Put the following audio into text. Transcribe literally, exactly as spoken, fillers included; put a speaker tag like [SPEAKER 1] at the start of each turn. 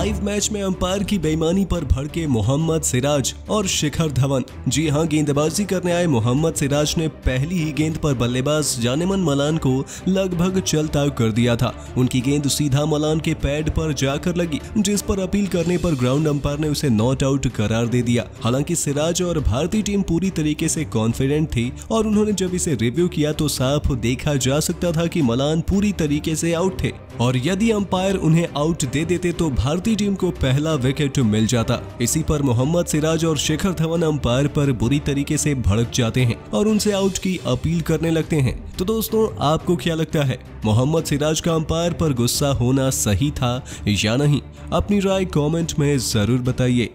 [SPEAKER 1] Live match में umpire की बेईमानी पर भड़के मोहम्मद सिराज और शिखर धवन। जी हां, गेंदबाजी करने आए मोहम्मद सिराज ने पहली ही गेंद पर बल्लेबाज जानेमन मलान को लगभग चलता कर दिया था। उनकी गेंद सीधा मलान के पैड पर जाकर लगी, जिस पर अपील करने पर ग्राउंड अंपायर ने उसे नॉट आउट करार दे दिया। हालांकि सिराज और भारतीय टीम पूरी तरीके से कॉन्फिडेंट थी और उन्होंने जब इसे रिव्यू किया तो साफ देखा जा सकता था कि मलान पूरी तरीके से आउट थे और यदि अंपायर उन्हें आउट दे देते तो भारतीय टीम को पहला विकेट मिल जाता। इसी पर मोहम्मद सिराज और शिखर धवन अंपायर पर बुरी तरीके से भड़क जाते हैं और उनसे आउट की अपील करने लगते हैं। तो दोस्तों, आपको क्या लगता है, मोहम्मद सिराज का अंपायर पर गुस्सा होना सही था या नहीं? अपनी राय कमेंट में जरूर बताइए।